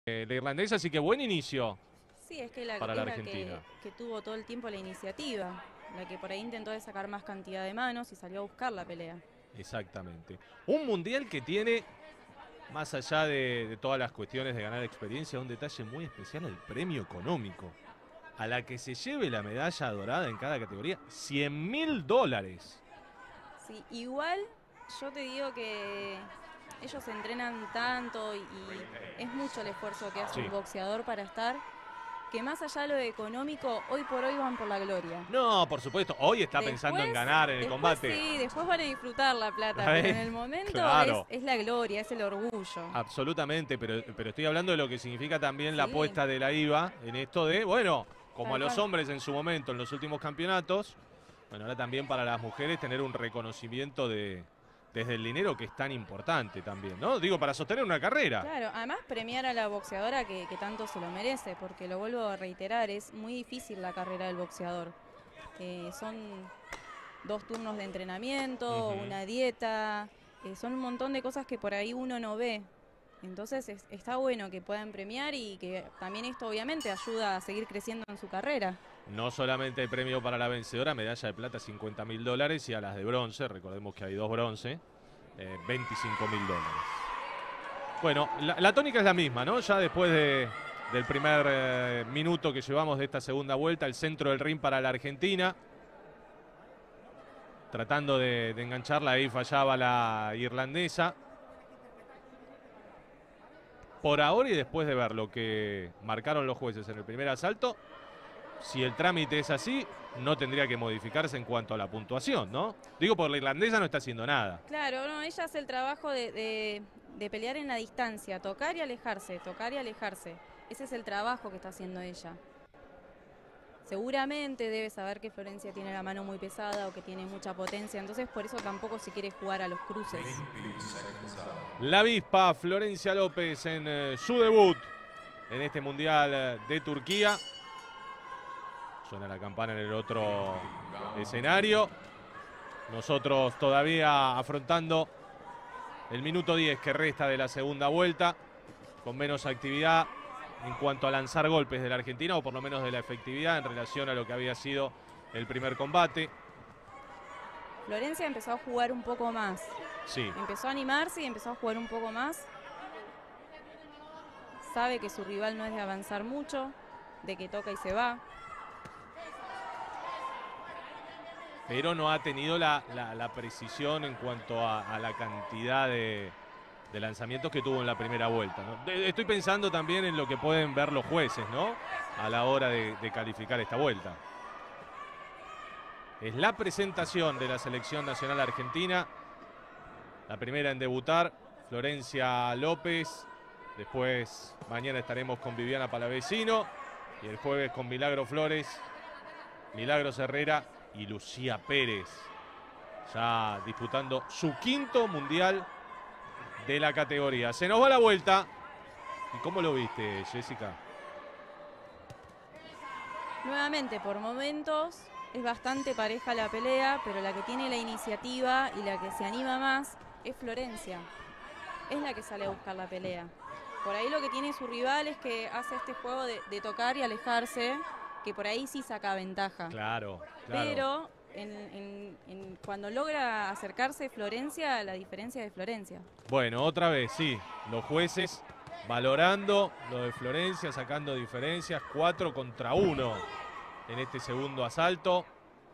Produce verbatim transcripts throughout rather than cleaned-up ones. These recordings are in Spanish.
eh, la irlandesa, así que buen inicio Sí, es que la, para es la la Argentina. que, que tuvo todo el tiempo la iniciativa, la que por ahí intentó de sacar más cantidad de manos y salió a buscar la pelea. Exactamente. Un mundial que tiene, más allá de, de todas las cuestiones de ganar experiencia, un detalle muy especial, el premio económico. A la que se lleve la medalla dorada en cada categoría, cien mil dólares. Sí, igual yo te digo que ellos entrenan tanto y, y es mucho el esfuerzo que hace Sí. un boxeador para estar, que más allá de lo económico, hoy por hoy van por la gloria. No, por supuesto, hoy está pensando en Después, ganar en el después combate. sí, después van a disfrutar la plata, pero en Ay, el momento es, claro, es la gloria, es el orgullo. absolutamente, pero, pero estoy hablando de lo que significa también la Sí, apuesta de la I V A en esto de, bueno, como a tal los cual. hombres en su momento en los últimos campeonatos, bueno, ahora también para las mujeres tener un reconocimiento de, desde el dinero que es tan importante también, ¿no? Digo, para sostener una carrera. Claro, además premiar a la boxeadora que, que tanto se lo merece, porque lo vuelvo a reiterar, es muy difícil la carrera del boxeador. Eh, son dos turnos de entrenamiento, Ujú. una dieta, eh, son un montón de cosas que por ahí uno no ve. Entonces es- está bueno que puedan premiar y que también esto obviamente ayuda a seguir creciendo en su carrera. No solamente hay premio para la vencedora, medalla de plata cincuenta mil dólares y a las de bronce, recordemos que hay dos bronce, eh, veinticinco mil dólares. Bueno, la, la tónica es la misma, ¿no? Ya después de, del primer eh, minuto que llevamos de esta segunda vuelta, el centro del ring para la Argentina. Tratando de, de engancharla, ahí fallaba la irlandesa. Por ahora y después de ver lo que marcaron los jueces en el primer asalto, si el trámite es así, no tendría que modificarse en cuanto a la puntuación, ¿no? Digo, por la irlandesa no está haciendo nada. Claro, no, ella hace el trabajo de, de- de pelear en la distancia, tocar y alejarse, tocar y alejarse. Ese es el trabajo que está haciendo ella. Seguramente debe saber que Florencia tiene la mano muy pesada o que tiene mucha potencia, entonces por eso tampoco se quiere jugar a los cruces. La avispa Florencia López en eh, su debut en este Mundial eh, de Turquía. Suena la campana en el otro escenario. Nosotros todavía afrontando el minuto diez que resta de la segunda vuelta, con menos actividad en cuanto a lanzar golpes de la Argentina, o por lo menos de la efectividad en relación a lo que había sido el primer combate. Florencia empezó a jugar un poco más. Sí. Empezó a animarse y empezó a jugar un poco más. Sabe que su rival no es de avanzar mucho, de que toca y se va. Pero no ha tenido la, la, la precisión en cuanto a, a la cantidad de, de lanzamientos que tuvo en la primera vuelta, ¿no? De, estoy pensando también en lo que pueden ver los jueces, ¿no? A la hora de, de calificar esta vuelta. Es la presentación de la selección nacional argentina. La primera en debutar, Florencia López. Después, mañana estaremos con Viviana Palavecino. Y el jueves con Milagro Flores, Milagros Herrera y Lucía Pérez. Ya disputando su quinto mundial de la categoría. Se nos va la vuelta. ¿Y cómo lo viste, Jessica? Nuevamente, por momentos, es bastante pareja la pelea, pero la que tiene la iniciativa y la que se anima más es Florencia. Es la que sale a buscar la pelea. Por ahí lo que tiene su rival es que hace este juego de, de tocar y alejarse, que por ahí sí saca ventaja. Claro, claro. Pero en, en, en, cuando logra acercarse Florencia, la diferencia es de Florencia. Bueno, otra vez, sí. Los jueces valorando lo de Florencia, sacando diferencias. Cuatro contra uno en este segundo asalto.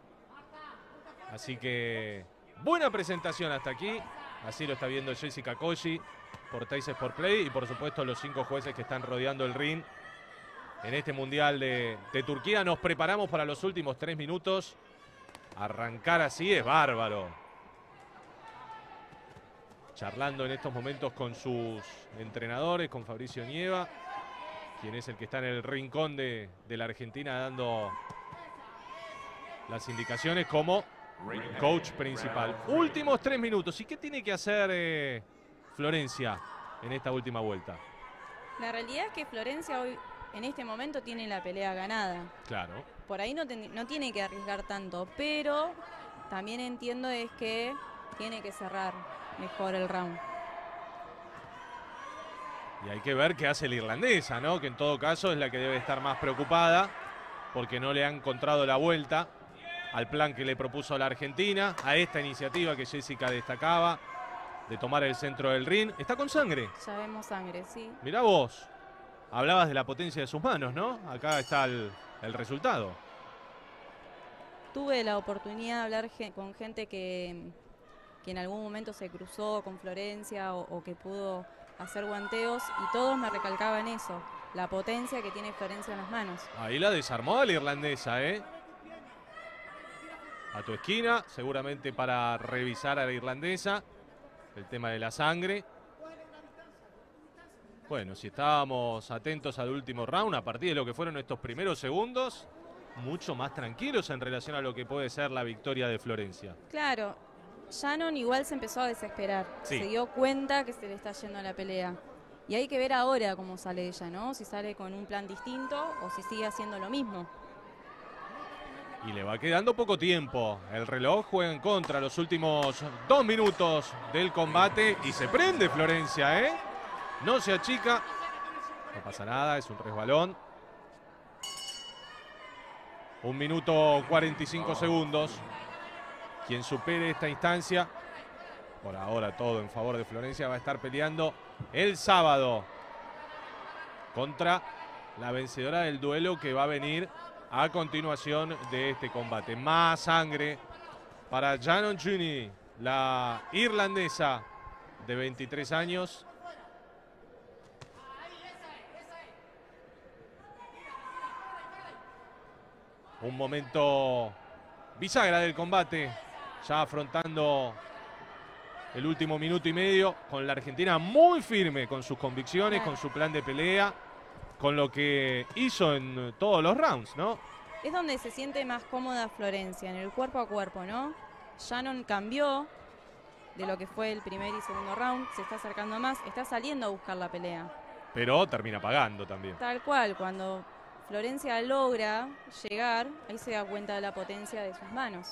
Así que buena presentación hasta aquí. Así lo está viendo Jessica Coggi por Teis Sport Play. Y por supuesto los cinco jueces que están rodeando el ring en este Mundial de, de Turquía. Nos preparamos para los últimos tres minutos. Arrancar así es bárbaro. Charlando en estos momentos con sus entrenadores, con Fabricio Nieva, quien es el que está en el rincón de, de la Argentina dando las indicaciones como coach principal. Últimos tres minutos. ¿Y qué tiene que hacer eh, Florencia en esta última vuelta? La realidad es que Florencia hoy, en este momento, tiene la pelea ganada. Claro. Por ahí no, ten, no tiene que arriesgar tanto, pero también entiendo es que tiene que cerrar mejor el round. Y hay que ver qué hace la irlandesa, ¿no? Que en todo caso es la que debe estar más preocupada porque no le ha encontrado la vuelta al plan que le propuso la Argentina, a esta iniciativa que Jessica destacaba de tomar el centro del ring. Está con sangre. Ya vemos sangre, sí. Mirá vos, hablabas de la potencia de sus manos, ¿no? Acá está el, el resultado. Tuve la oportunidad de hablar ge- con gente que, que en algún momento se cruzó con Florencia o, o que pudo hacer guanteos y todos me recalcaban eso, la potencia que tiene Florencia en las manos. Ahí la desarmó a la irlandesa, ¿eh? A tu esquina, seguramente para revisar a la irlandesa el tema de la sangre. Bueno, si estábamos atentos al último round, a partir de lo que fueron estos primeros segundos, mucho más tranquilos en relación a lo que puede ser la victoria de Florencia. Claro, Shannon igual se empezó a desesperar, Sí. se dio cuenta que se le está yendo la pelea. Y hay que ver ahora cómo sale ella, ¿no? Si sale con un plan distinto o si sigue haciendo lo mismo. Y le va quedando poco tiempo. El reloj juega en contra los últimos dos minutos del combate. Y se prende Florencia, ¿eh? No se achica. No pasa nada, es un resbalón. Un minuto cuarenta y cinco segundos. Quien supere esta instancia, por ahora todo en favor de Florencia, va a estar peleando el sábado contra la vencedora del duelo que va a venir a continuación de este combate. Más sangre para Shannon Juni, la irlandesa de veintitrés años. Un momento bisagra del combate, ya afrontando el último minuto y medio, con la Argentina muy firme con sus convicciones, Claro. con su plan de pelea, con lo que hizo en todos los rounds, ¿no? Es donde se siente más cómoda Florencia, en el cuerpo a cuerpo, ¿no? Shannon cambió de lo que fue el primer y segundo round, se está acercando más, está saliendo a buscar la pelea. Pero termina pagando también. Tal cual, cuando Florencia logra llegar, ahí se da cuenta de la potencia de sus manos.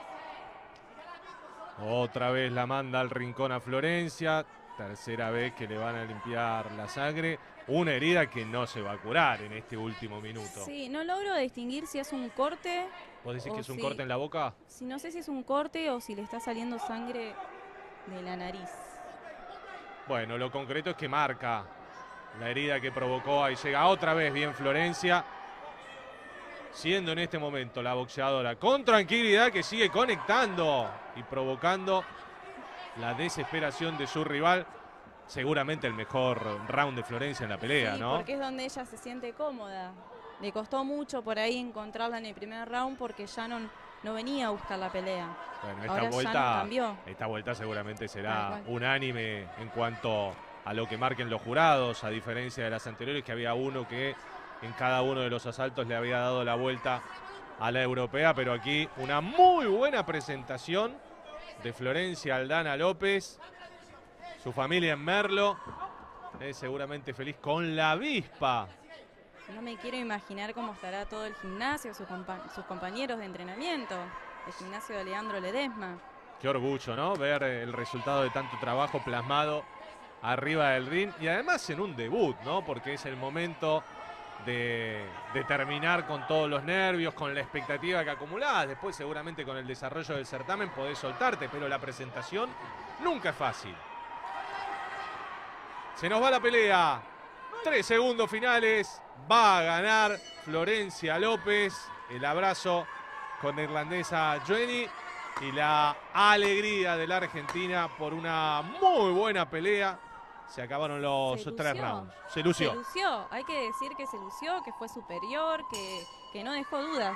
Otra vez la manda al rincón a Florencia. Tercera vez que le van a limpiar la sangre. Una herida que no se va a curar en este último minuto. Sí, no logro distinguir si es un corte, ¿Vos decís o que es un sí. corte en la boca? si no sé si es un corte o si le está saliendo sangre de la nariz. Bueno, lo concreto es que marca la herida que provocó. Ahí llega otra vez bien Florencia. Siendo en este momento la boxeadora con tranquilidad que sigue conectando y provocando la desesperación de su rival. Seguramente el mejor round de Florencia en la pelea, Sí, ¿no? porque es donde ella se siente cómoda. Le costó mucho por ahí encontrarla en el primer round porque Shannon no venía a buscar la pelea. Bueno, esta Ahora Shannon vuelta, cambió. esta vuelta seguramente Tal será cual. unánime en cuanto a lo que marquen los jurados, a diferencia de las anteriores, que había uno que en cada uno de los asaltos le había dado la vuelta a la europea, pero aquí una muy buena presentación de Florencia Aldana López, su familia en Merlo, eh, seguramente feliz con la avispa. No me quiero imaginar cómo estará todo el gimnasio, sus, compa sus compañeros de entrenamiento, el gimnasio de Leandro Ledesma. Qué orgullo, ¿no? Ver el resultado de tanto trabajo plasmado arriba del ring y además en un debut, ¿no? Porque es el momento de, de terminar con todos los nervios, con la expectativa que acumulás. Después seguramente con el desarrollo del certamen podés soltarte, pero la presentación nunca es fácil. Se nos va la pelea. Tres segundos finales. Va a ganar Florencia López. El abrazo con la irlandesa Joenny. Y la alegría de la Argentina por una muy buena pelea. Se acabaron los Se tres lució. rounds. Se lució. Se lució, hay que decir que se lució, que fue superior, que, que no dejó dudas.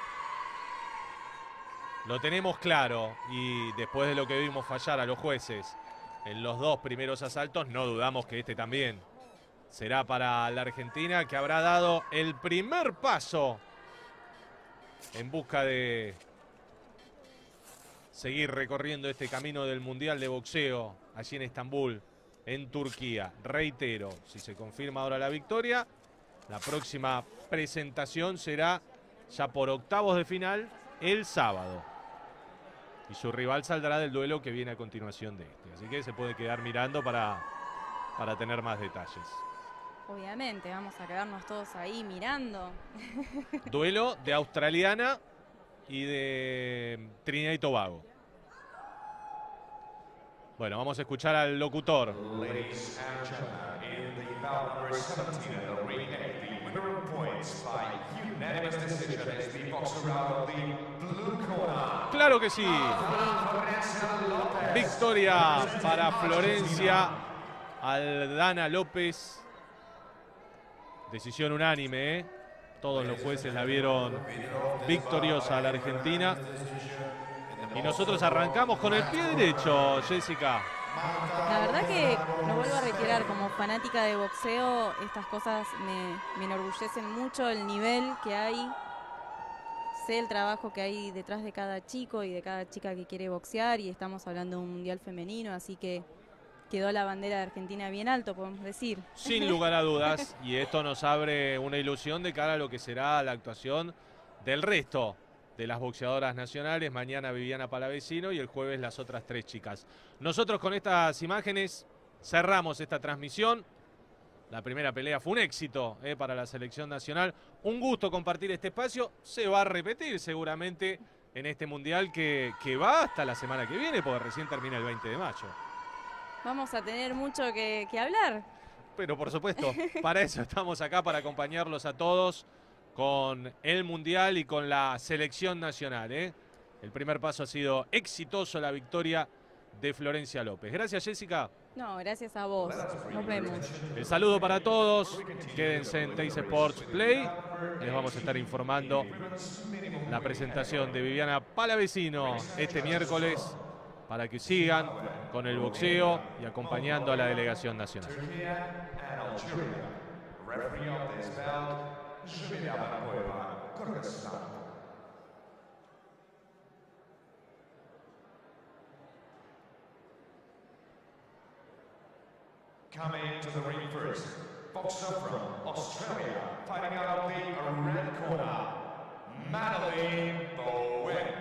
Lo tenemos claro. Y después de lo que vimos fallar a los jueces en los dos primeros asaltos, no dudamos que este también será para la Argentina, que habrá dado el primer paso en busca de seguir recorriendo este camino del Mundial de Boxeo allí en Estambul, en Turquía. Reitero, si se confirma ahora la victoria, la próxima presentación será ya por octavos de final el sábado. Y su rival saldrá del duelo que viene a continuación de este. Así que se puede quedar mirando para para tener más detalles. Obviamente, vamos a quedarnos todos ahí mirando. Duelo de australiana y de Trinidad y Tobago. Bueno, vamos a escuchar al locutor. Ladies and gentlemen, in the bout number seventeen of the ring, the winner of points by unanimous decision is the boxer out of the blue corner. Claro que sí. Victoria para Florencia Aldana López. Decisión unánime, ¿eh? Todos los jueces la vieron victoriosa a la Argentina. Y nosotros arrancamos con el pie derecho, Jessica. La verdad que me vuelvo a retirar como fanática de boxeo. Estas cosas me, me enorgullecen mucho, el nivel que hay. Sé el trabajo que hay detrás de cada chico y de cada chica que quiere boxear. Y estamos hablando de un mundial femenino, así que quedó la bandera de Argentina bien alto, podemos decir. Sin lugar a dudas. Y esto nos abre una ilusión de cara a lo que será la actuación del resto de las boxeadoras nacionales. Mañana Viviana Palavecino y el jueves las otras tres chicas. Nosotros con estas imágenes cerramos esta transmisión. La primera pelea fue un éxito eh, para la selección nacional. Un gusto compartir este espacio. Se va a repetir seguramente en este mundial que, que va hasta la semana que viene, porque recién termina el veinte de mayo. Vamos a tener mucho que, que hablar. Pero por supuesto, para eso estamos acá, para acompañarlos a todos con el mundial y con la selección nacional. ¿eh? El primer paso ha sido exitoso, la victoria de Florencia López. Gracias, Jessica. No, gracias a vos. Nos vemos. El saludo para todos. Quédense en Teis Sports Play. Les vamos a estar informando la presentación de Viviana Palavecino este miércoles para que sigan con el boxeo y acompañando a la delegación nacional. Coming to the ring first, boxer from Australia, fighting out of the red corner, Madeline Bowen.